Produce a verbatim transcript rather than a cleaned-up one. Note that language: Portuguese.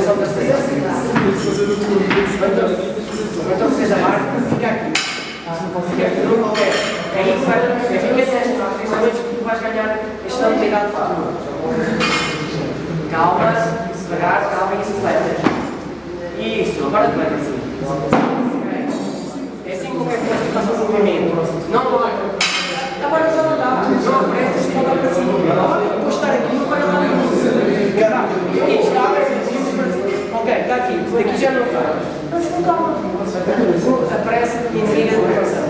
só para sair. Então, se a marca, fica aqui. Fica aqui, não qualquer. É isso, vai. É fica nestas posições que tu vais ganhar esta habilidade futura. Calma, devagar, calma e acelera. Isso, agora tu vai assim. É assim como é que você faz o movimento. Não vai. Agora já não dá. Não aparece, não dá para cima. Vou estar aqui, não vai dar nenhum. Aqui está, ok, está aqui. Daqui já não faz. Mas calma. Aparece em seguida a